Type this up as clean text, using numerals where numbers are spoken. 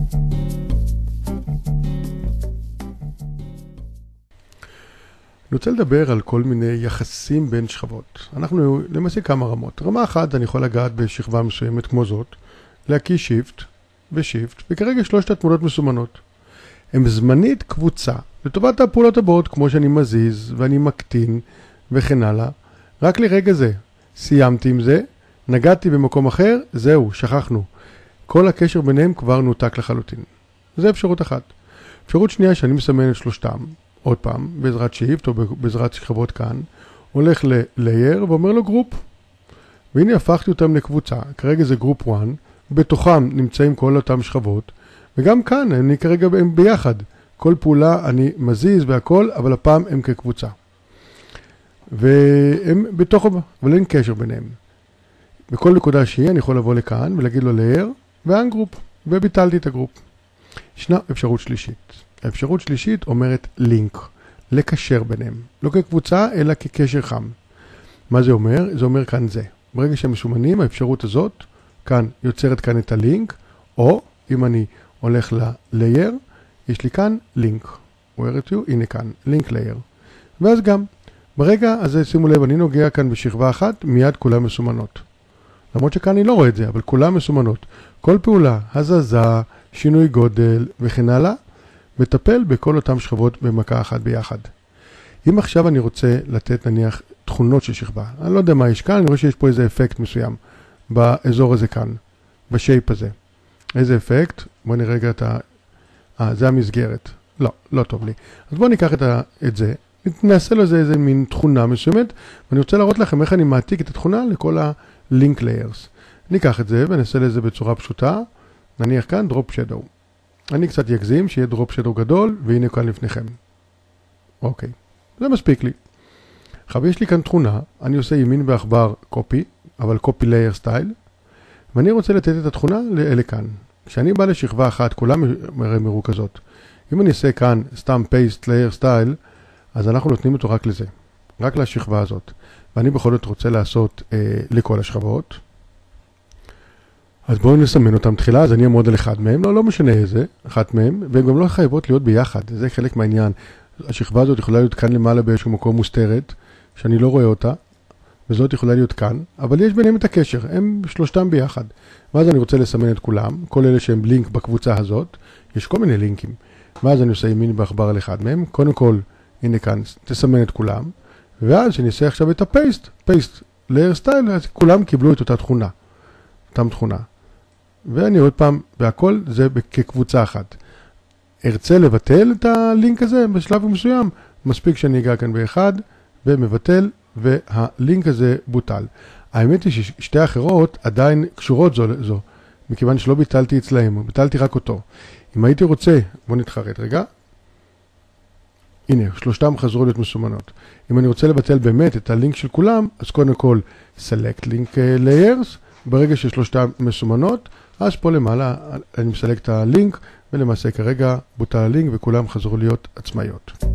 אני רוצה לדבר על כל מיני יחסים בין שכבות. אנחנו למעשה כמה רמות. רמה אחת אני יכול לגעת בשכבה מסוימת כמו זאת, להקיש שיפט ושיפט, וכרגע שלושת התמונות מסומנות. הן זמנית קבוצה, לטובת הפעולות הבאות כמו שאני מזיז ואני מקטין וכן הלאה. רק לרגע זה, סיימתי עם זה, נגעתי במקום אחר, זהו, שכחנו. כל הקשר ביניהם כבר נותק לחלוטין. זו אפשרות אחת. אפשרות שנייה שאני מסמן את שלושתם, עוד פעם, בעזרת שיפט או בעזרת שכבות כאן, הולך ל-layer ואומר לו גרופ. והנה הפכתי אותם לקבוצה, כרגע זה גרופ 1, בתוכם נמצאים כל אותם שכבות, וגם כאן אני כרגע הם ביחד. כל פעולה אני מזיז והכל, אבל הפעם הם כקבוצה. והם בתוך, אבל אין קשר ביניהם. בכל נקודה שהיא אני יכול לבוא לכאן ולהגיד לו layer ו-ungroup, וביטלתי את הגרופ. ישנה אפשרות שלישית. האפשרות שלישית אומרת לינק, לקשר ביניהם. לא כקבוצה, אלא כקשר חם. מה זה אומר? זה אומר כאן זה. ברגע שהם מסומנים, האפשרות הזאת, כאן יוצרת כאן את הלינק, או אם אני הולך ל-layer, יש לי כאן לינק. where it you? הנה כאן, לינק layer. ואז גם, ברגע הזה שימו לב, אני נוגע כאן בשכבה אחת, מיד כולם מסומנות. למרות שכאן אני לא רואה את זה, אבל כולם מסומנות. כל פעולה, הזזה, שינוי גודל וכן הלאה, מטפל בכל אותם שכבות במכה אחת ביחד. אם עכשיו אני רוצה לתת נניח תכונות של שכבה, אני לא יודע מה יש כאן, אני רואה שיש פה איזה אפקט מסוים באזור הזה כאן, בשייפ הזה. איזה אפקט? בואו נראה רגע את זה המסגרת. לא טוב לי. אז בואו ניקח את זה, נעשה לו איזה מין תכונה מסוימת, ואני רוצה להראות לכם איך אני מעתיק את התכונה לכל ה-link layers. ניקח את זה ונעשה לזה בצורה פשוטה, נניח כאן drop shadow. אני קצת יגזים שיהיה drop shadow גדול, והנה כאן לפניכם. אוקיי, זה מספיק לי. עכשיו יש לי כאן תכונה, אני עושה ימין בעכבר copy, אבל copy layer style, ואני רוצה לתת את התכונה לכאן. כשאני בא לשכבה אחת, כולם מרוכזות. אם אני אעשה כאן סתם paste layer style, אז אנחנו נותנים אותו רק לזה, רק לשכבה הזאת. ואני בכל זאת רוצה לעשות לכל השכבות. אז בואו נסמן אותם תחילה, אז אני אעמוד על אחד מהם, לא משנה איזה, אחת מהם, והן גם לא חייבות להיות ביחד, זה חלק מהעניין. השכבה הזאת יכולה להיות כאן למעלה באיזשהו מקום מוסתרת, שאני לא רואה אותה, וזאת יכולה להיות כאן, אבל יש ביניהם את הקשר, הם שלושתם ביחד. ואז אני רוצה לסמן את כולם, כל אלה שהם לינק בקבוצה הזאת, יש כל מיני לינקים. ואז אני עושה ימין בעכבר על אחד מהם, קודם כל, הנה כאן, תסמן את כולם, ואז שאני אעשה עכשיו את הפייסט, פייסט לאייר סטייל, אז כולם קיבלו את אותה תכונה, אותם תכונה. ואני עוד פעם, והכל זה כקבוצה אחת. ארצה לבטל את הלינק הזה בשלב מסוים, מספיק שאני אגע כאן באחד, ומבטל, והלינק הזה בוטל. האמת היא ששתי האחרות עדיין קשורות זו, מכיוון שלא ביטלתי אצלהם, ביטלתי רק אותו. אם הייתי רוצה, בואו נתחרט רגע. הנה, שלושתם חזרו להיות מסומנות. אם אני רוצה לבטל באמת את הלינק של כולם, אז קודם כל, select link layers, ברגע ששלושתם מסומנות, אז פה למעלה אני מסלקט את הלינק, ולמעשה כרגע בוטל הלינק וכולם חזרו להיות עצמאיות.